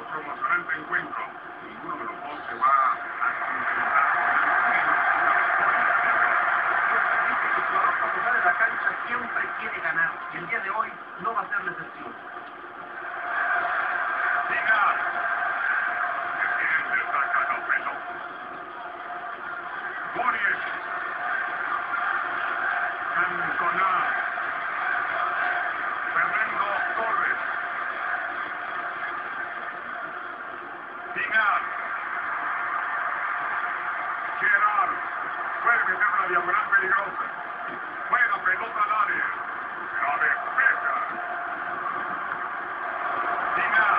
emocionante encuentro. Ninguno de los dos se va a contentar. El jugador cuando sale de la cancha siempre quiere ganar y el día de hoy no va a ser la excepción. Diga. El saca la pelota. Boris. Cantona. Fernando Torres. Diga. Gerard. Puede meter una diagonal peligrosa. Buena pelota al área. La despeja. Diga.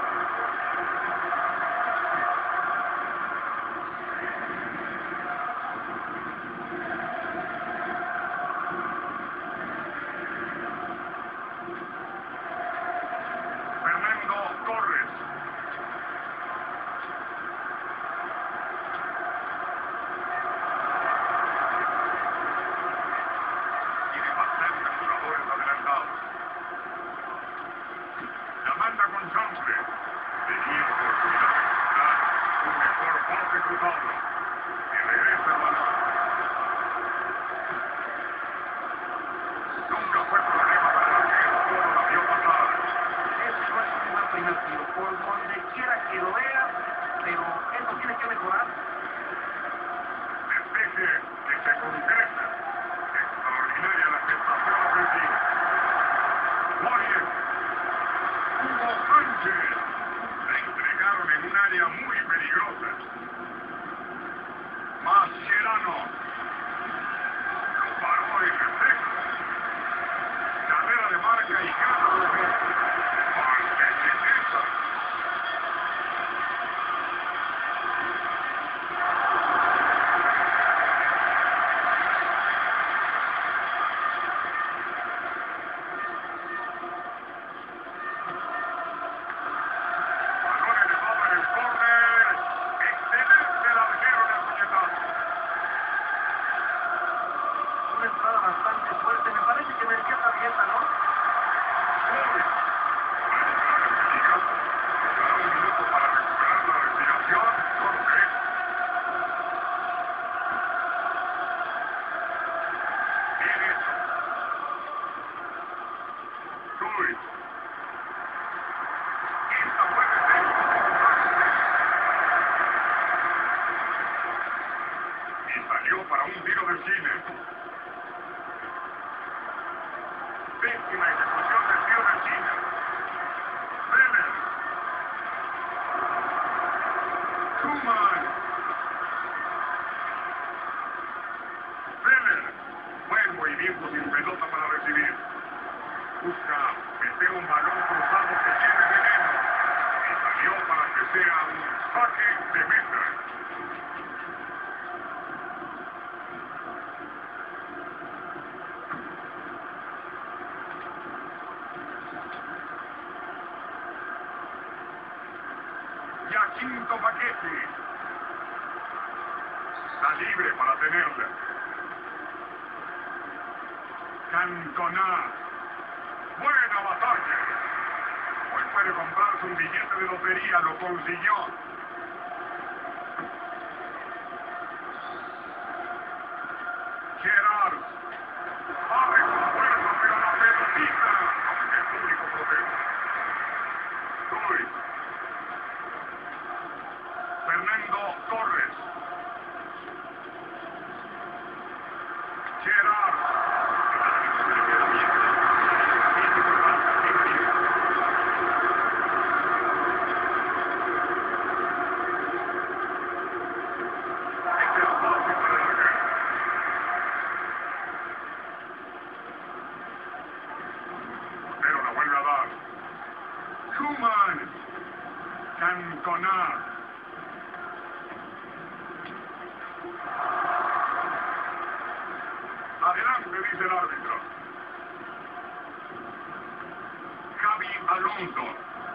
Fernando Torres. Tiene bastantes jugadores adelantados. La manda con Chambre. Tenía oportunidad de buscar un mejor pase cruzado. Y regresa el balón. Nunca fue problema para el arquero. Todo la vio pasar. Ese no es un mal primer tiro, por donde quiera que lo vea, pero eso tiene que mejorar. Despeje que se concreta. Extraordinaria la gestación ofensiva. Boris. Hugo Sánchez. La entregaron en un área muy peligrosa. Mascherano. Lo paró en efecto. Carrera de marca y gana de defensa. Marquez. Balón elevado en el córner. Excelente el arquero en el puñetazo. Una entrada bastante fuerte, me parece que merecía tarjeta, ¿no? Boris. Peligroso. Dará un minuto para recuperar la respiración. No lo creo. Derecho. Luis. Esta puede ser. Y salió para un tiro de Chile. Pésima ejecución del tiro de Chile. Vélez. Schumann. Vélez. Buen movimiento sin pelota para recibir. Busca meter un balón cruzado que tiene veneno. Y salió para que sea un saque de meta. Quinto paquete. Está libre para tenerla. Cantona. Buena batalla. Hoy puede comprarse un billete de lotería. Lo consiguió. Gerard. Barre con fuerza, pero la pelotita. Aunque el público protesta. Luis. Fernando Torres. Gerard. Pero la vuelve a dar. Schumann. Cantona. Adelante, dice el árbitro. Javi Alonso.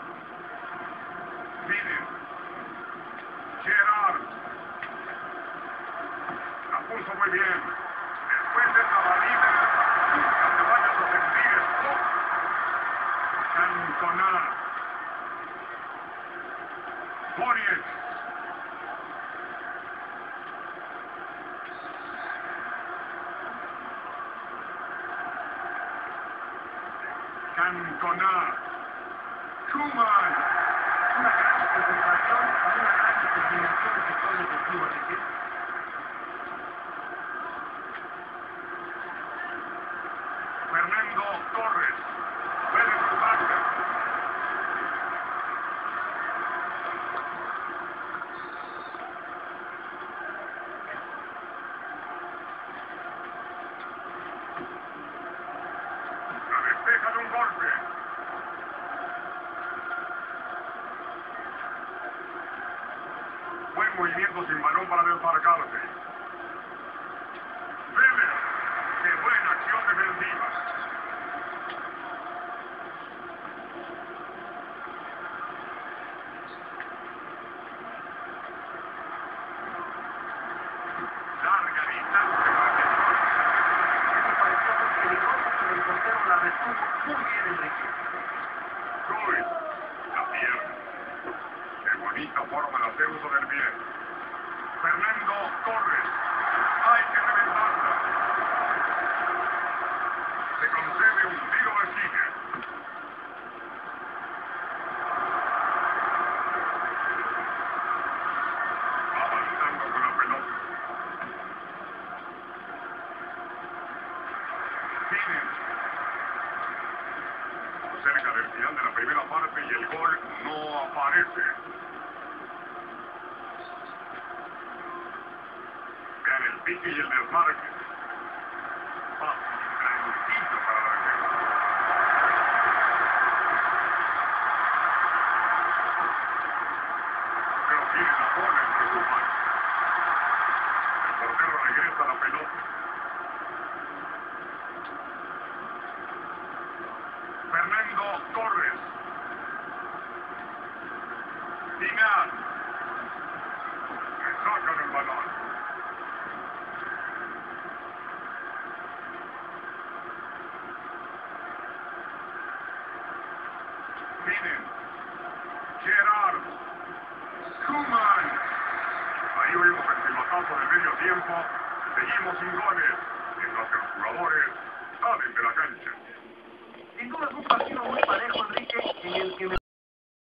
Piden. Gerard. La puso muy bien. Después de esa valida, nunca te vayas a sentir esto. Cantona. Moriez. Cantona. Koeman. Una gran concentración y una gran determinación del sector defensivo, Enrique. Fernando Torres. Pérez Vargas. La despeja de un golpe. Buen movimiento sin balón para desmarcarse. Vélez. ¡Qué buena acción defensiva! Larga distancia para que Eso pareció muy peligroso, pero el portero la retuvo muy bien, Enrique. Cruz. La pierna. Qué bonita forma de hacer uso del pie. Fernando Torres. Hay que reventarla. Se concede un tiro de esquina. Avanzando con la pelota. Tienen cerca del final de la primera parte y el gol no aparece. Vean el pique y el desmarque. Fácil, tranquilo para la defensa. Pero tiene la bola entre sus manos. El portero regresa la pelota. Fernando Torres. Dinaz. Le sacan el balón. Tienen Gerard. Koeman. Ahí oímos el pilotazo del medio tiempo. Seguimos sin goles, mientras que los jugadores salen de la cancha. Sin duda es un partido muy parejo, Enrique, en el que